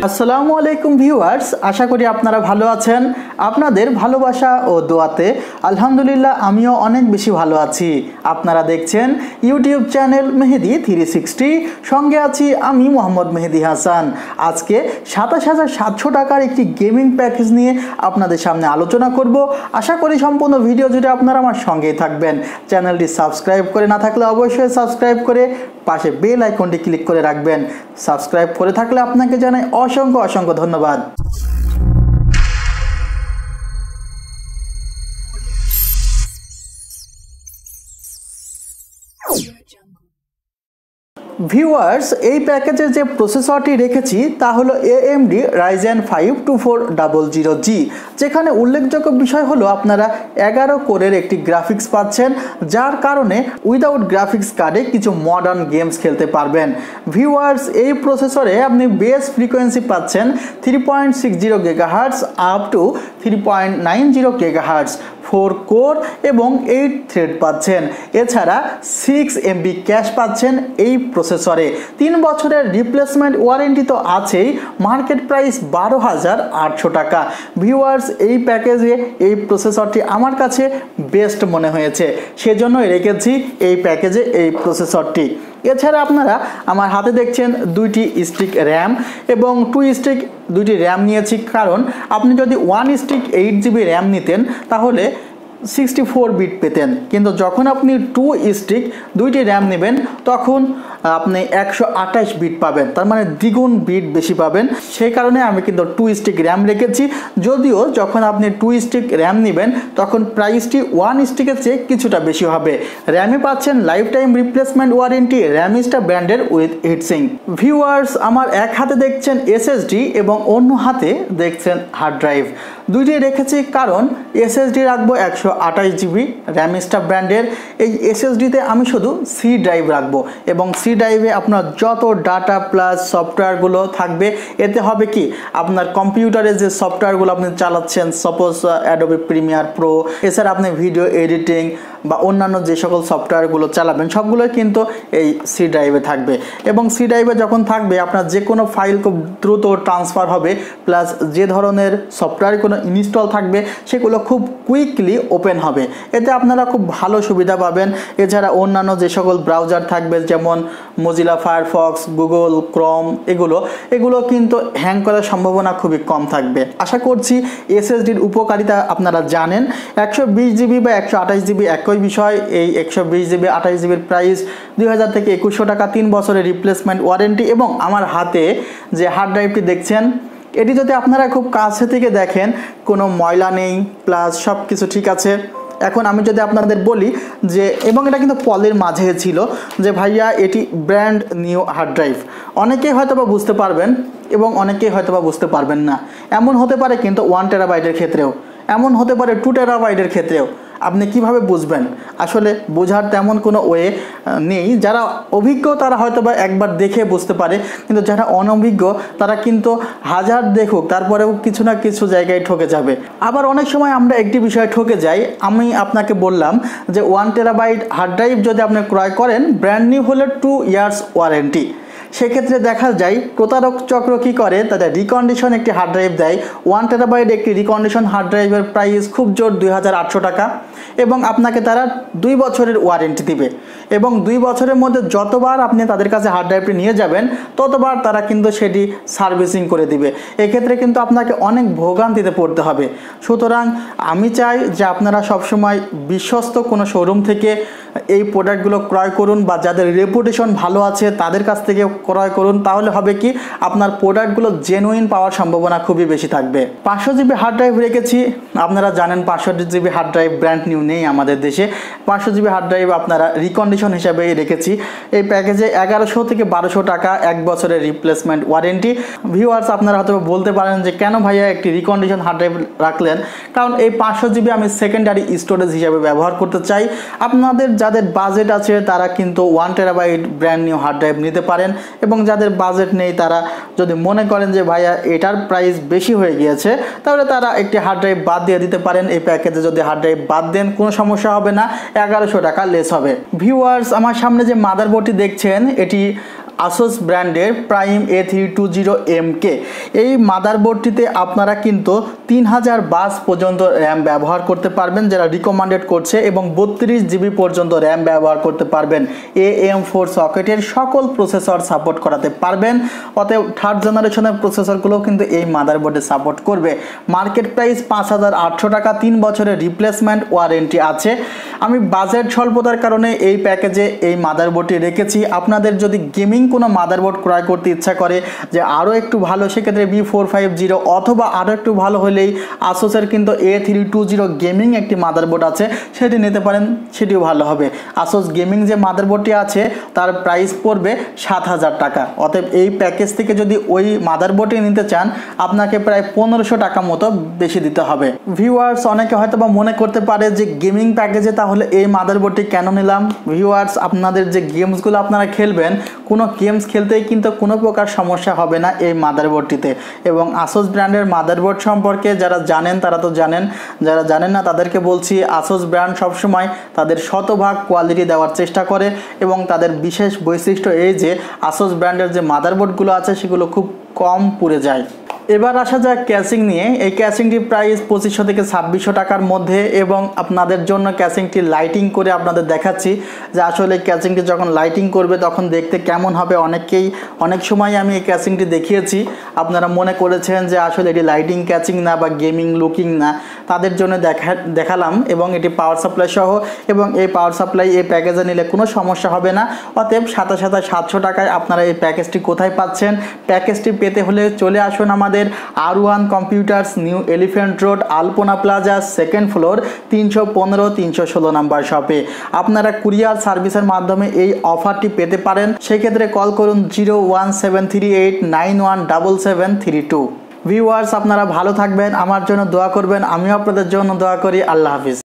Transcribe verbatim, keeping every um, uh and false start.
আসসালামু আলাইকুম ভিউয়ার্স, আশা করি আপনারা ভালো আছেন। আপনাদের ভালোবাসা ও দোয়াতে আলহামদুলিল্লাহ আমিও অনেক বেশি ভালো আছি। আপনারা দেখছেন YouTube channel Mehedi three sixty, সঙ্গে আছি আমি মোহাম্মদ মেহেদি হাসান। আজকে সাতাশ হাজার সাতশো টাকার একটি গেমিং প্যাকেজ নিয়ে আপনাদের সামনে আলোচনা করব। আশা করি সম্পূর্ণ ভিডিও জুড়ে আপনারা আমার সঙ্গেই থাকবেন। চ্যানেলটি সাবস্ক্রাইব করে না থাকলে অবশ্যই সাবস্ক্রাইব করে পাশে বেল আইকনটি ক্লিক করে রাখবেন। সাবস্ক্রাইব করে থাকলে আপনাকে জানাই অসংখ্য অসংখ্য ধন্যবাদ। ভিউয়ার্স, এই প্যাকেজে যে প্রসেসরটি রেখেছি তা হলো A M D Ryzen five two four double zero G, যেখানে উল্লেখযোগ্য বিষয় হলো আপনারা এগারো কোরের একটি গ্রাফিক্স পাচ্ছেন, যার কারণে উইদাউট গ্রাফিক্স কার্ডে কিছু মডার্ন গেমস খেলতে পারবেন। ভিউয়ার্স, এই প্রসেসরে আপনি বেস ফ্রিকোয়েন্সি পাচ্ছেন three point six zero gigahertz up to three point nine zero gigahertz, four core এবং এইট থ্রেড পাচ্ছেন। এছাড়া সিক্স এমবি ক্যাশ পাচ্ছেন এই প্রসেসরে। তিন বছরের রিপ্লেসমেন্ট ওয়ারেন্টি তো আছেই। মার্কেট প্রাইস বারো হাজার আটশো টাকা। ভিউয়ার্স, এই প্যাকেজে এই প্রসেসরটি আমার কাছে বেস্ট মনে হয়েছে, সেজন্যই রেখেছি এই প্যাকেজে এই প্রসেসরটি। এছাড়া আপনারা আমার হাতে দেখছেন দুইটি স্টিক র্যাম এবং টু স্টিক দুইটি র্যাম নিয়েছি, কারণ আপনি যদি one stick eight GB RAM নিতেন তাহলে সিক্সটি ফোর বিট পেতেন, কিন্তু যখন আপনি টু স্টিক দুইটি র্যাম নেবেন তখন আপনি একশো আঠাশ বিট পাবেন, তার মানে দ্বিগুণ বিট বেশি পাবেন। সেই কারণে আমি কিন্তু টু স্টিক র্যাম রেখেছি। যদিও যখন আপনি টু স্টিক র্যাম নেবেন তখন প্রাইসটি ওয়ান স্টিকের চেয়ে কিছুটা বেশি হবে। র্যামে পাচ্ছেন lifetime replacement warranty, Ramsta ব্র্যান্ডের উইথ হিটসিঙ্ক। ভিউয়ার্স, আমার এক হাতে দেখছেন এসএসডি এবং অন্য হাতে দেখছেন হার্ড ড্রাইভ। দুইটি রেখেছি কারণ এসএসডি রাখবো একশো আঠাশ জিবি র্যামিস্টা ব্র্যান্ডের। এই এসএসডিতে আমি শুধু সি ড্রাইভ রাখবো এবং সি ড্রাইভে আপনার যত ডাটা প্লাস সফটওয়্যারগুলো থাকবে, এতে হবে কি আপনার কম্পিউটারে যে সফটওয়্যারগুলো আপনি চালাচ্ছেন, সাপোজ অ্যাডোবি প্রিমিয়ার প্রো, এছাড়া আপনি ভিডিও এডিটিং বা অন্যান্য যে সকল সফটওয়্যারগুলো চালাবেন সবগুলোই কিন্তু এই সি ড্রাইভে থাকবে। এবং সি ড্রাইভে যখন থাকবে আপনার যে কোনো ফাইল খুব দ্রুত ট্রান্সফার হবে, প্লাস যে ধরনের সফটওয়্যার কোনো ইনস্টল থাকবে সেগুলো খুব কুইকলি ওপেন হবে। এতে আপনারা খুব ভালো সুবিধা পাবেন। এছাড়া অন্যান্য যে সকল ব্রাউজার থাকবে যেমন মজিলা ফায়ারফক্স, গুগল ক্রোম, এগুলো এগুলো কিন্তু হ্যাং করার সম্ভাবনা খুবই কম থাকবে। আশা করছি এসএসডির উপকারিতা আপনারা জানেন। একশো বিশ জিবি বা একশো আঠাশ জিবি একই বিষয়। এই একশো বিশ জিবি আঠাশ জিবির প্রাইস দুই হাজার থেকে একুশশো টাকা, তিন বছরের রিপ্লেসমেন্ট ওয়ারেন্টি। এবং আমার হাতে যে হার্ড ড্রাইভটি দেখছেন এটি যদি আপনারা খুব কাছে থেকে দেখেন কোনো ময়লা নেই, প্লাস সব কিছু ঠিক আছে। এখন আমি যদি আপনাদের বলি যে, এবং এটা কিন্তু পলের মাঝে ছিল যে ভাইয়া এটি ব্র্যান্ড নিউ হার্ড ড্রাইভ, অনেকেই হয়তো বা বুঝতে পারবেন এবং অনেকেই হয়তো বা বুঝতে পারবেন না। এমন হতে পারে কিন্তু ওয়ান টেরাবাইটের ক্ষেত্রেও, এমন হতে পারে টু টেরাবাইটের ক্ষেত্রেও। আপনি কিভাবে বুঝবেন? আসলে বোঝার তেমন কোনো ওয়ে নেই। যারা অভিজ্ঞ তারা হয়তো বা একবার দেখে বুঝতে পারে, কিন্তু যারা অনভিজ্ঞ তারা কিন্তু হাজার দেখুক তারপরেও কিছু না কিছু জায়গায় ঠকে যাবে। আবার অনেক সময় আমরা একটি বিষয়ে ঠকে যাই। আমি আপনাকে বললাম যে ওয়ান টেরাবাইট হার্ড ড্রাইভ যদি আপনি ক্রয় করেন ব্র্যান্ড নিউ হলে টু ইয়ার্স ওয়ারেন্টি, সেক্ষেত্রে দেখা যায় প্রতারক চক্র কী করে, তাদের রিকন্ডিশন একটি হার্ড ড্রাইভ দেয়। ওয়ান টেরাবাইট একটি রিকন্ডিশন হার্ড ড্রাইভের প্রাইস খুব জোর দুই হাজার আটশো টাকা এবং আপনাকে তারা দুই বছরের ওয়ারেন্টি দিবে এবং দুই বছরের মধ্যে যতবার আপনি তাদের কাছে হার্ড ড্রাইভটি নিয়ে যাবেন ততবার তারা কিন্তু সেটি সার্ভিসিং করে দিবে। এক্ষেত্রে কিন্তু আপনাকে অনেক ভোগান্তিতে পড়তে হবে। সুতরাং আমি চাই যে আপনারা সবসময় বিশ্বস্ত কোনো শোরুম থেকে এই প্রোডাক্টগুলো ক্রয় করুন, বা যাদের রেপুটেশন ভালো আছে তাদের কাছ থেকে ক্রয় করুন। তাহলে হবে কি আপনার প্রোডাক্টগুলো জেনুইন পাওয়ার সম্ভাবনা খুবই বেশি থাকবে। পাঁচশো জিবি হার্ড ড্রাইভ রেখেছি। আপনারা জানেন পাঁচশো GB hard drive brand new নেই আমাদের দেশে। পাঁচশো জিবি হার্ড ড্রাইভ আপনারা রিকন্ডিশন হিসাবেই রেখেছি। এই প্যাকেজে এগারোশো থেকে বারোশো টাকা, এক বছরের রিপ্লেসমেন্ট ওয়ারেন্টি। ভিউয়ার্স, আপনারা হয়তো বলতে পারেন যে কেন ভাইয়া একটি রিকন্ডিশন হার্ড ড্রাইভ রাখলেন? কারণ এই পাঁচশো জিবি আমি সেকেন্ডারি স্টোরেজ হিসাবে ব্যবহার করতে চাই। আপনাদের যাদের বাজেট আছে তারা কিন্তু one terabyte brand new hard drive নিতে পারেন, এবং যাদের বাজেট নেই তারা যদি মনে করেন যে ভাইয়া এটার প্রাইস বেশি হয়ে গিয়েছে তাহলে তারা একটি হার্ড ড্রাইভ বাদ দিয়ে দিতে পারেন। এই প্যাকেজে যদি হার্ড ড্রাইভ বাদ দেন কোনো সমস্যা হবে না, এগারোশো টাকা লেস হবে। ভিউয়ার্স, আমার সামনে যে মাদারবোর্ডটি দেখছেন এটি আসুস ব্র্যান্ডের Prime A three two zero M K. এই মাদারবোর্ডটিতে আপনারা কিন্তু তিন হাজার বাস পর্যন্ত র্যাম ব্যবহার করতে পারবেন, যারা রিকমেন্ডেড করছে, এবং বত্রিশ জিবি পর্যন্ত র্যাম ব্যবহার করতে পারবেন। এ এম ফোর সকেটের সকল প্রসেসর সাপোর্ট করাতে পারবেন। অতএব থার্ড জেনারেশনের প্রসেসরগুলোও কিন্তু এই মাদারবোর্ডে সাপোর্ট করবে। মার্কেট প্রাইস পাঁচ হাজার আটশো টাকা, তিন বছরের রিপ্লেসমেন্ট ওয়ারেন্টি আছে। আমি বাজেট স্বল্পতার কারণে এই প্যাকেজে এই মাদারবোর্ডটি রেখেছি। আপনাদের যদি গেমিং কোনো মাদারবোর্ড ক্রয় করতে ইচ্ছা করে যে আরও একটু ভালো, সেক্ষেত্রে বি ফোর ফাইভ জিরো অথবা আরও একটু ভালো হলেই আসুসের কিন্তু A three two zero gaming একটি মাদারবোর্ড আছে, সেটি নিতে পারেন, সেটিও ভালো হবে। আসুস গেমিং যে মাদারবোর্ডটি আছে তার প্রাইস পড়বে সাত হাজার টাকা। অতএব এই প্যাকেজ থেকে যদি ওই মাদারবোর্ডটি নিতে চান আপনাকে প্রায় পনেরোশো টাকা মতো বেশি দিতে হবে। ভিউয়ার্স, অনেকে হয়তো বা মনে করতে পারে যে গেমিং প্যাকেজে তাহলে এই মাদারবোর্ডটি কেন নিলাম। ভিউয়ার্স, আপনাদের যে গেমসগুলো আপনারা খেলবেন, কোনো গেমস খেলতেই কিন্তু কোনো প্রকার সমস্যা হবে না এই মাদারবোর্ডটিতে। এবং আসুস ব্র্যান্ডের মাদারবোর্ড সম্পর্কে যারা জানেন তারা তো জানেন, যারা জানেন না তাদেরকে বলছি, আসুস ব্র্যান্ড সবসময় তাদের শতভাগ কোয়ালিটি দেওয়ার চেষ্টা করে এবং তাদের বিশেষ বৈশিষ্ট্য এই যে আসুস ব্র্যান্ডের যে মাদারবোর্ডগুলো আছে সেগুলো খুব কম পুড়ে যায়। এবার আসা যাক ক্যাসিং নিয়ে। এই ক্যাসিংটির প্রাইস পঁচিশশো থেকে ছাব্বিশশো টাকার মধ্যে, এবং আপনাদের জন্য ক্যাসিংটি লাইটিং করে আপনাদের দেখাচ্ছি যে আসলে ক্যাসিংটি যখন লাইটিং করবে তখন দেখতে কেমন হবে। অনেকেই অনেক সময় আমি এই ক্যাসিংটি দেখিয়েছি, আপনারা মনে করেছেন যে আসলে এটি লাইটিং ক্যাচিং না বা গেমিং লুকিং না, তাদের জন্য দেখা দেখালাম এবং এটি পাওয়ার সাপ্লাই সহ, এবং এই পাওয়ার সাপ্লাই এই প্যাকেজে নিলে কোনো সমস্যা হবে না। অতএব সাথে সাথে সাতশো টাকায় আপনারা এই প্যাকেজটি কোথায় পাচ্ছেন? প্যাকেজটি পেতে হলে চলে আসুন আমাদের R one computers, new elephant road, Alpana plaza, second floor, তিনশো পনেরো তিনশো ষোলো নাম্বার শপে। আপনারা কুরিয়ার সার্ভিসের মাধ্যমে এই অফারটি পেতে পারেন। সেক্ষেত্রে কল করুন zero one seven three eight nine one double seven three two. Viewers, আপনারা ভালো থাকবেন, আমার জন্য দোয়া করবেন, আমিও আপনাদের জন্য দোয়া করি। আল্লাহ হাফিজ।